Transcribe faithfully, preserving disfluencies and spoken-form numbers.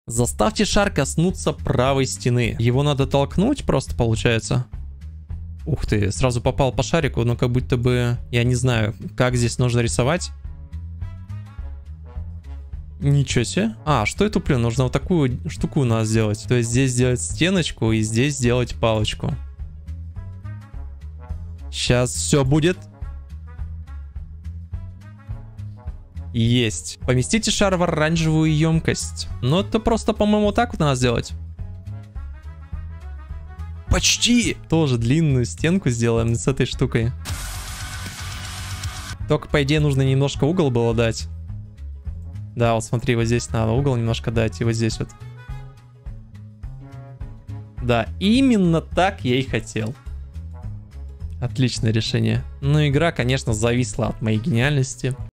Заставьте шар коснуться правой стены. Его надо толкнуть просто, получается. Ух ты, сразу попал по шарику, но как будто бы... Я не знаю, как здесь нужно рисовать. Ничего себе. А, что я туплю? Нужно вот такую штуку у нас сделать. То есть здесь сделать стеночку и здесь сделать палочку. Сейчас все будет. Есть. Поместите шар в оранжевую емкость. Ну, это просто, по-моему, так вот надо сделать. Почти. Тоже длинную стенку сделаем с этой штукой. Только, по идее, нужно немножко угол было дать. Да, вот смотри, вот здесь надо угол немножко дать, и вот здесь вот. Да, именно так я и хотел. Отличное решение. Но игра, конечно, зависла от моей гениальности.